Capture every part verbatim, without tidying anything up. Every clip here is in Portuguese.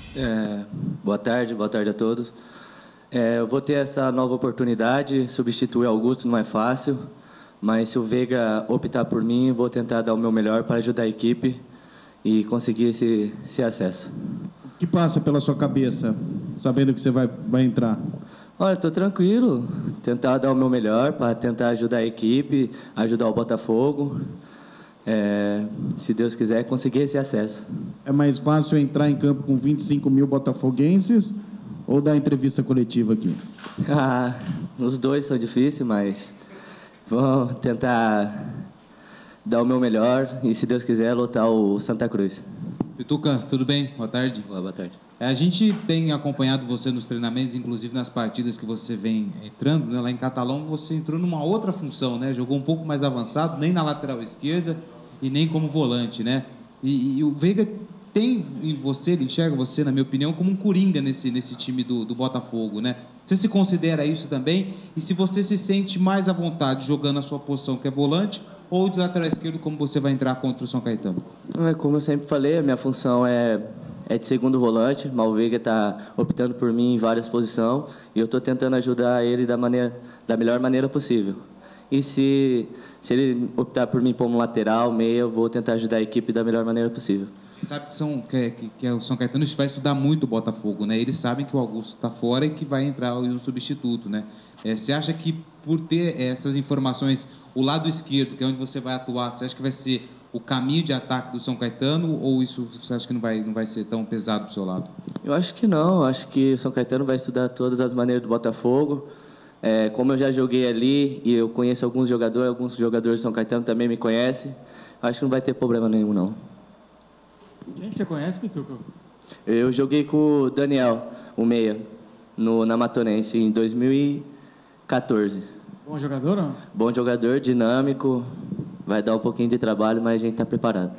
É, boa tarde, boa tarde a todos. É, eu vou ter essa nova oportunidade, substituir Augusto não é fácil, mas se o Veiga optar por mim, vou tentar dar o meu melhor para ajudar a equipe e conseguir esse, esse acesso. O que passa pela sua cabeça, sabendo que você vai, vai entrar? Olha, estou tranquilo, tentar dar o meu melhor para tentar ajudar a equipe, ajudar o Botafogo. É, se Deus quiser, conseguir esse acesso. É mais fácil entrar em campo com vinte e cinco mil botafoguenses ou dar entrevista coletiva aqui? Ah, os dois são difíceis, mas vamos tentar dar o meu melhor e, se Deus quiser, lotar o Santa Cruz. Pituca, tudo bem? Boa tarde. Boa, boa tarde. A gente tem acompanhado você nos treinamentos, inclusive nas partidas que você vem entrando, né? Lá em Catalão você entrou numa outra função, né? Jogou um pouco mais avançado, nem na lateral esquerda e nem como volante, né? E, e o Veiga tem em você, ele enxerga você, na minha opinião, como um coringa nesse, nesse time do, do Botafogo, né? Você se considera isso também? E se você se sente mais à vontade jogando a sua posição, que é volante, ou de lateral esquerdo, como você vai entrar contra o São Caetano? Como eu sempre falei, a minha função é, é de segundo volante, mas o Veiga está optando por mim em várias posições e eu estou tentando ajudar ele da, maneira, da melhor maneira possível. E se, se ele optar por mim como lateral, meia, eu vou tentar ajudar a equipe da melhor maneira possível. Você sabe que, são, que, é, que, que é o São Caetano vai estudar muito o Botafogo, né? Eles sabem que o Augusto está fora e que vai entrar um substituto, né? É, você acha que por ter essas informações, o lado esquerdo, que é onde você vai atuar, você acha que vai ser o caminho de ataque do São Caetano ou isso você acha que não vai, não vai ser tão pesado do seu lado? Eu acho que não, acho que o São Caetano vai estudar todas as maneiras do Botafogo. É, como eu já joguei ali e eu conheço alguns jogadores, alguns jogadores do São Caetano também me conhecem, acho que não vai ter problema nenhum, não. Quem que você conhece, Pituca? Eu joguei com o Daniel, o meia, no, na Matonense, em dois mil e quatorze. Bom jogador ou não? Bom jogador, dinâmico, vai dar um pouquinho de trabalho, mas a gente está preparado.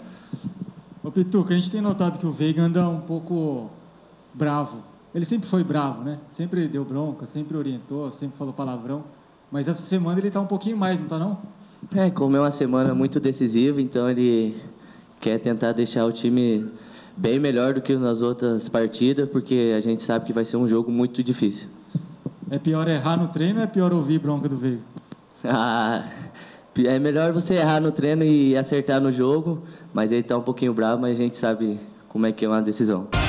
Ô Pituca, a gente tem notado que o Veiga anda um pouco bravo. Ele sempre foi bravo, né? Sempre deu bronca, sempre orientou, sempre falou palavrão. Mas essa semana ele está um pouquinho mais, não está não? É, como é uma semana muito decisiva, então ele quer tentar deixar o time bem melhor do que nas outras partidas, porque a gente sabe que vai ser um jogo muito difícil. É pior errar no treino ou é pior ouvir bronca do Veiga? Ah, é melhor você errar no treino e acertar no jogo, mas ele está um pouquinho bravo, mas a gente sabe como é que é uma decisão.